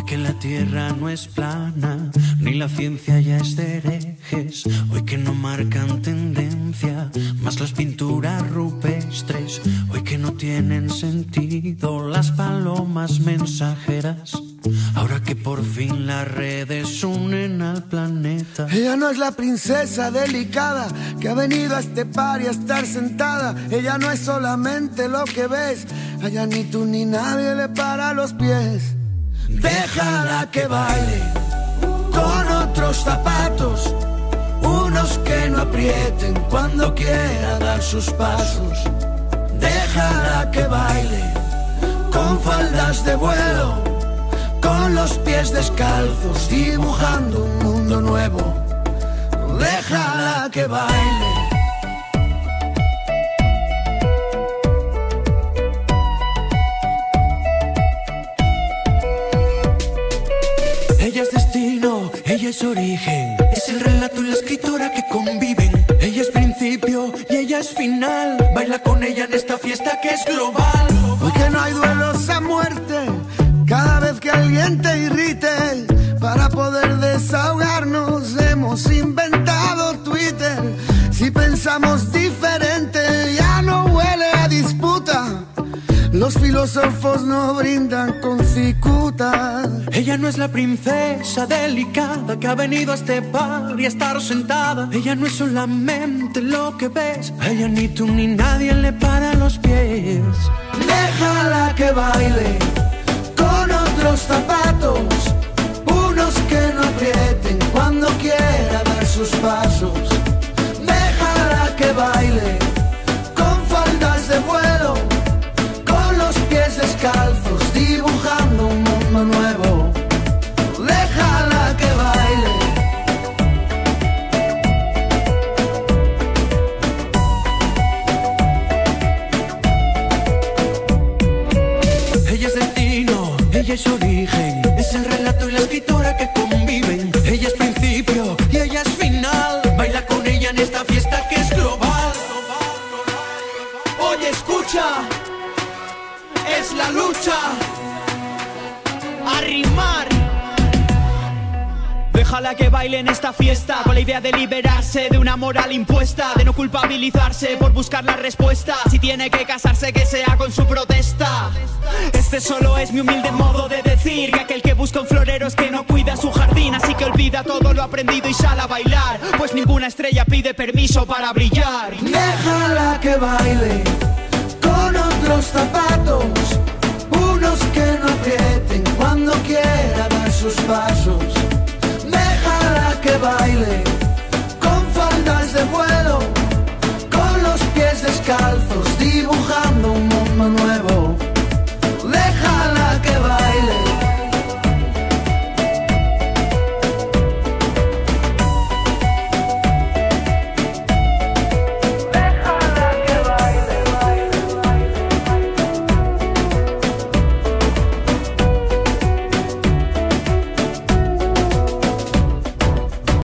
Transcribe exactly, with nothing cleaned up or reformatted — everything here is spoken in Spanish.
que la tierra no es plana, ni la ciencia ya es de herejes. Hoy que no marcan tendencia, más las pinturas rupestres. Hoy que no tienen sentido las palomas mensajeras. Ahora que por fin las redes unen al planeta. Ella no es la princesa delicada que ha venido a este par y a estar sentada. Ella no es solamente lo que ves. Allá ni tú ni nadie le para los pies. Déjala que baile con otros zapatos, unos que no aprieten cuando quiera dar sus pasos. Déjala que baile con faldas de vuelo, con los pies descalzos, dibujando un mundo nuevo. Déjala que baile. Ella es destino, ella es origen, es el relato y la escritora que conviven. Ella es principio y ella es final. Baila con ella en esta fiesta que es global. Hoy que no hay duelos a muerte, cada vez que alguien te irrite, para poder desahogarnos hemos inventado Twitter. Si pensamos diferente ya no huele a disputa. Los filósofos no brindan con cicutas. Ella no es la princesa delicada que ha venido a este par y a estar sentada. Ella no es solamente lo que ves. A ella ni tú ni nadie le para los pies. Déjala que baile con otros zapatos, unos que no aprieten cuando quiera dar sus pasos. Déjala que baile con faldas de vuelo, con los pies descalzos, dibujando un mundo nuevo. Déjala que baile. Ella es destino, ella es origen, es el relato y la escritora que conviven. Ella es principio y ella es final. Baila con ella en esta fiesta que es global. Oye, escucha, es la lucha a rimar. Déjala que baile en esta fiesta con la idea de liberarse de una moral impuesta, de no culpabilizarse por buscar la respuesta. Si tiene que casarse, que sea con su protesta. Este solo es mi humilde modo de decir que aquel que busca un florero es que no cuida su jardín. Así que olvida todo lo aprendido y sal a bailar, pues ninguna estrella pide permiso para brillar. Déjala que baile con otros zapatos,